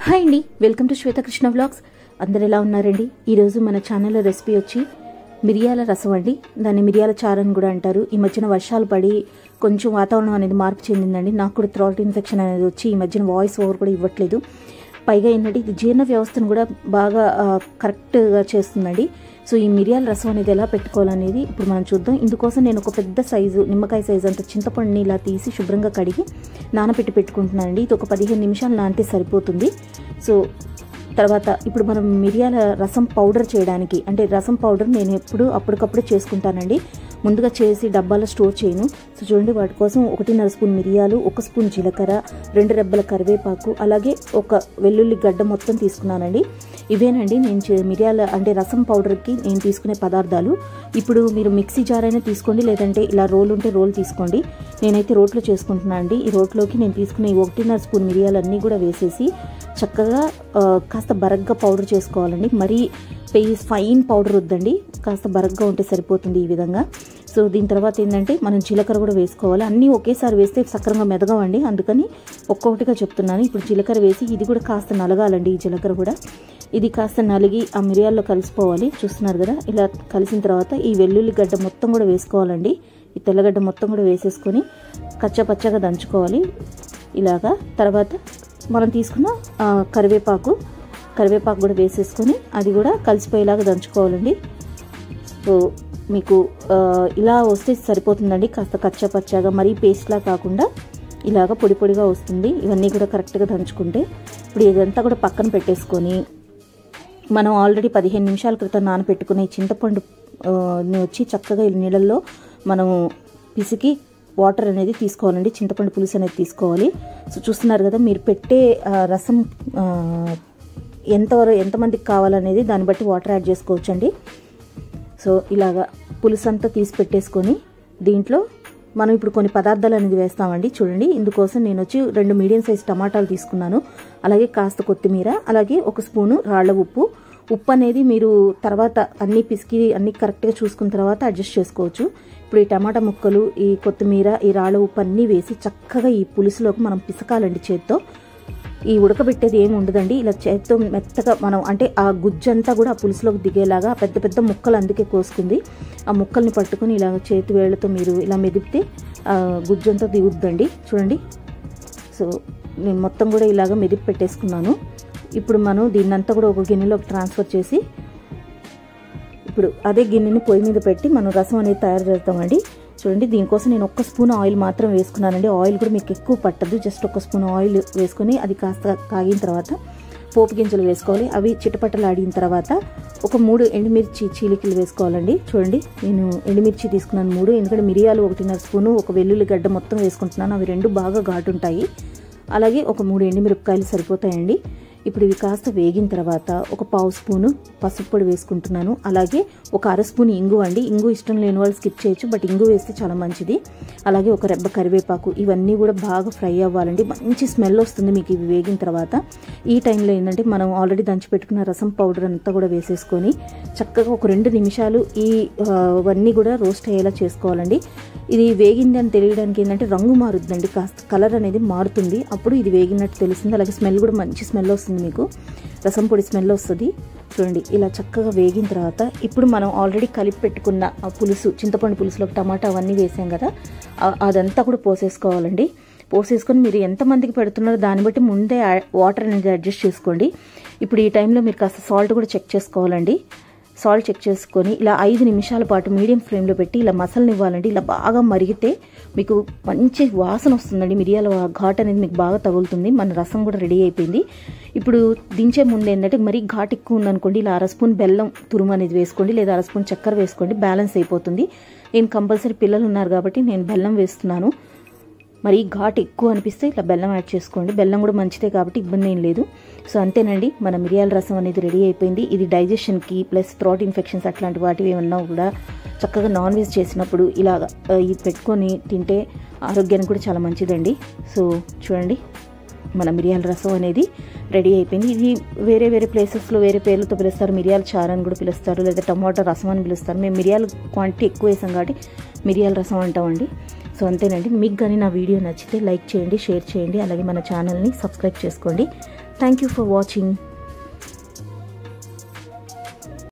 Hi అండి, welcome to Shweta Krishna vlogs. అందరు ఎలా ఉన్నారండి? ఈరోజు మన ఛానల్లో రెసిపీ వచ్చి మిరియాల రసం అండి. దాన్ని మిరియాల చారు అని కూడా అంటారు. ఈ మధ్యన వర్షాలు పడి కొంచెం వాతావరణం అనేది మార్పు చెందిందండి. నాకు కూడా థ్రోట్ ఇన్ఫెక్షన్ అనేది వచ్చి ఈ మధ్యన వాయిస్ ఓవర్ కూడా ఇవ్వట్లేదు. పైగా ఏంటంటే ఇది జీర్ణ వ్యవస్థను కూడా బాగా కరెక్ట్గా చేస్తుందండి. సో ఈ మిరియాల రసం అనేది ఎలా పెట్టుకోవాలనేది ఇప్పుడు మనం చూద్దాం. ఇందుకోసం నేను ఒక పెద్ద సైజు నిమ్మకాయ సైజు అంత చింతపండుని ఇలా తీసి శుభ్రంగా కడిగి నానబెట్టి పెట్టుకుంటున్నానండి. ఇది ఒక 15 నిమిషాలు నానితే సరిపోతుంది. సో తర్వాత ఇప్పుడు మనం మిరియాల రసం పౌడర్ చేయడానికి, అంటే రసం పౌడర్ నేను ఎప్పుడు అప్పటికప్పుడే చేసుకుంటానండి. ముందుగా చేసి డబ్బాలో స్టోర్ చేయను. సో చూడండి, వాటి కోసం 1.5 స్పూన్ మిరియాలు, 1 స్పూన్ జీలకర్ర, 2 రెబ్బల కరివేపాకు, అలాగే ఒక వెల్లుల్లి గడ్డ మొత్తం తీసుకున్నానండి. ఇవేనండి నేను మిరియాల అంటే రసం పౌడర్కి నేను తీసుకునే పదార్థాలు. ఇప్పుడు మీరు మిక్సీ జార్ అయినా తీసుకోండి, లేదంటే ఇలా రోల్ ఉంటే రోల్ తీసుకోండి. నేనైతే రోట్లో చేసుకుంటున్నాను అండి. ఈ రోట్లోకి నేను తీసుకునే 1.5 స్పూన్ మిరియాలన్నీ కూడా వేసేసి చక్కగా కాస్త బరగ్గా పౌడర్ చేసుకోవాలండి. మరీ ఫైన్ పౌడర్ వద్దండి, కాస్త బరగ్గా ఉంటే సరిపోతుంది ఈ విధంగా. సో దీని తర్వాత ఏంటంటే మనం జీలకర్ర కూడా వేసుకోవాలి. అన్నీ ఒకేసారి వేస్తే సక్రంగా మెదగవండి, అందుకని ఒక్కొక్కటిగా చెప్తున్నాను. ఇప్పుడు జీలకర్ర వేసి ఇది కూడా కాస్త నలగాలండి. ఈ జీలకర్ర కూడా ఇది కాస్త నలిగి ఆ మిరియాల్లో కలిసిపోవాలి. చూస్తున్నారు కదా, ఇలా కలిసిన తర్వాత ఈ వెల్లుల్లి గడ్డ మొత్తం కూడా వేసుకోవాలండి. ఈ తెల్లగడ్డ మొత్తం కూడా వేసేసుకొని కచ్చపచ్చగా దంచుకోవాలి ఇలాగా. తర్వాత మనం తీసుకున్న కరివేపాకు కూడా వేసేసుకొని అది కూడా కలిసిపోయేలాగా దంచుకోవాలండి. సో మీకు ఇలా వస్తే సరిపోతుందండి. కాస్త కచ్చపచ్చగా మరీ పేస్ట్లా కాకుండా ఇలాగ పొడి పొడిగా వస్తుంది. ఇవన్నీ కూడా కరెక్ట్గా దంచుకుంటే ఇప్పుడు ఇదంతా కూడా పక్కన పెట్టేసుకొని మనం ఆల్రెడీ 15 నిమిషాల క్రితం నానబెట్టుకునే చింతపండు వచ్చి చక్కగా నీళ్ళల్లో మనము పిసికి వాటర్ అనేది తీసుకోవాలండి. చింతపండు పులుసు అనేది తీసుకోవాలి. సో చూస్తున్నారు కదా, మీరు పెట్టే రసం ఎంతమందికి కావాలనేది దాన్ని బట్టి వాటర్ యాడ్ చేసుకోవచ్చండి. సో ఇలాగా పులుసు అంతా తీసి పెట్టేసుకొని దీంట్లో మనం ఇప్పుడు కొన్ని పదార్థాలు అనేది వేస్తామండి. చూడండి, ఇందుకోసం నేను వచ్చి 2 మీడియం సైజ్ టమాటాలు తీసుకున్నాను. అలాగే కాస్త కొత్తిమీర, అలాగే 1 స్పూను రాళ్ల ఉప్పు. ఉప్పు అనేది మీరు తర్వాత అన్ని పిసికి అన్ని కరెక్ట్గా చూసుకున్న తర్వాత అడ్జస్ట్ చేసుకోవచ్చు. ఇప్పుడు ఈ టమాటా ముక్కలు, ఈ కొత్తిమీర, ఈ రాళ్ల ఉప్పు అన్నీ వేసి చక్కగా ఈ పులుసులోకి మనం పిసకాలండి చేత్తో. ఈ ఉడకబెట్టేది ఏమి ఉండదండి. ఇలా చేత్తో మెత్తగా మనం అంటే ఆ గుజ్జంతా కూడా ఆ పులుసులోకి దిగేలాగా పెద్ద పెద్ద ముక్కలు అందుకే కోసుకుంది. ఆ ముక్కల్ని పట్టుకుని ఇలా చేతి వేళ్లతో మీరు ఇలా మెదిపితే గుజ్జంతా దిగుద్దండి. చూడండి, సో నేను మొత్తం కూడా ఇలాగ మెదిపి పెట్టేసుకున్నాను. ఇప్పుడు మనం దీన్నంతా కూడా ఒక గిన్నెలోకి ట్రాన్స్ఫర్ చేసి ఇప్పుడు అదే గిన్నెని పొయ్యి మీద పెట్టి మనం రసం అనేది తయారు చేస్తామండి. చూడండి, దీనికోసం నేను 1 స్పూన్ ఆయిల్ మాత్రం వేసుకున్నానండి. ఆయిల్ కూడా మీకు ఎక్కువ పట్టదు, జస్ట్ 1 స్పూన్ ఆయిల్ వేసుకొని అది కాస్త కాగిన తర్వాత పోపు గింజలు వేసుకోవాలి. అవి చిటపటలు ఆడిన తర్వాత ఒక 3 ఎండుమిర్చి చీలికలు వేసుకోవాలండి. చూడండి, నేను ఎండుమిర్చి తీసుకున్నాను 3, ఎందుకంటే మిరియాలు 1.5 స్పూను, ఒక వెల్లుల్లి గడ్డ మొత్తం వేసుకుంటున్నాను. అవి 2 బాగా ఘాటు ఉంటాయి. అలాగే ఒక 3 ఎండుమిరపకాయలు సరిపోతాయండి. ఇప్పుడు ఇవి కాస్త వేగిన తర్వాత ఒక 1/2 స్పూను పసుపు పొడి వేసుకుంటున్నాను. అలాగే ఒక 1/2 స్పూన్ ఇంగు అండి. ఇంగు ఇష్టం లేని వాళ్ళు స్కిప్ చేయొచ్చు, బట్ ఇంగు వేస్తే చాలా మంచిది. అలాగే ఒక రెబ్బ కరివేపాకు. ఇవన్నీ కూడా బాగా ఫ్రై అవ్వాలండి. మంచి స్మెల్ వస్తుంది మీకు ఇవి వేగిన తర్వాత. ఈ టైంలో ఏంటంటే మనం ఆల్రెడీ దంచి పెట్టుకున్న రసం పౌడర్ అంతా కూడా వేసేసుకొని చక్కగా ఒక 2 నిమిషాలు ఇవన్నీ కూడా రోస్ట్ అయ్యేలా చేసుకోవాలండి. ఇది వేగింది అని తెలియడానికి ఏంటంటే రంగు మారుద్దండి, కాస్త కలర్ అనేది మారుతుంది. అప్పుడు ఇది వేగినట్టు తెలుస్తుంది. అలాగే స్మెల్ కూడా మంచి స్మెల్ వస్తుంది, మీకు రసం పొడి స్మెల్ వస్తుంది. చూడండి, ఇలా చక్కగా వేగిన తర్వాత ఇప్పుడు మనం ఆల్రెడీ కలిపి పెట్టుకున్న ఆ పులుసు, చింతపండు పులుసులో టమాటా అవన్నీ వేసాం కదా, అదంతా కూడా పోసేసుకోవాలండి. పోసేసుకొని మీరు ఎంతమందికి పెడుతున్నారో దాన్ని బట్టి ముందే వాటర్ అనేది అడ్జస్ట్ చేసుకోండి. ఇప్పుడు ఈ టైంలో మీరు కాస్త సాల్ట్ కూడా చెక్ చేసుకోవాలండి. సాల్ట్ చెక్ చేసుకొని ఇలా 5 నిమిషాల పాటు మీడియం ఫ్లేమ్లో పెట్టి ఇలా మసలనివ్వాలండి. ఇలా బాగా మరిగితే మీకు మంచి వాసన వస్తుందండి. మిరియాల ఘాట్ అనేది మీకు బాగా తగులుతుంది. మన రసం కూడా రెడీ అయిపోయింది. ఇప్పుడు దించే ముందు ఏంటంటే మరీ ఘాట్ ఎక్కువ ఉందనుకోండి, ఇలా 1/2 స్పూన్ బెల్లం తురుము అనేది వేసుకోండి, లేదా 1/2 స్పూన్ చక్కెర వేసుకోండి, బ్యాలెన్స్ అయిపోతుంది. నేను కంపల్సరీ పిల్లలు ఉన్నారు కాబట్టి నేను బెల్లం వేస్తున్నాను. మరి ఘాట్ ఎక్కువ అనిపిస్తే ఇట్లా బెల్లం యాడ్ చేసుకోండి. బెల్లం కూడా మంచిదే కాబట్టి ఇబ్బంది ఏం లేదు. సో అంతేనండి, మన మిరియాల రసం అనేది రెడీ అయిపోయింది. ఇది డైజెషన్కి ప్లస్ థ్రోట్ ఇన్ఫెక్షన్స్ అట్లాంటి వాటివి ఏమన్నా కూడా చక్కగా నాన్ వెజ్ చేసినప్పుడు ఇలాగ ఇది పెట్టుకొని తింటే ఆరోగ్యానికి కూడా చాలా మంచిదండి. సో చూడండి, మన మిరియాల రసం అనేది రెడీ అయిపోయింది. ఇది వేరే వేరే ప్లేసెస్లో వేరే పేర్లతో పిలుస్తారు. మిరియాల చారు అని కూడా పిలుస్తారు, లేదా టమాటా రసం అని పిలుస్తారు. మేము మిరియాల క్వాంటిటీ ఎక్కువ వేసాం కాబట్టి మిరియాల రసం అంటామండి. సో అంతేనండి. మీకు కానీ నా వీడియో నచ్చితే లైక్ చేయండి, షేర్ చేయండి, అలాగే మన ఛానల్ని సబ్స్క్రైబ్ చేసుకోండి. Thank you for watching.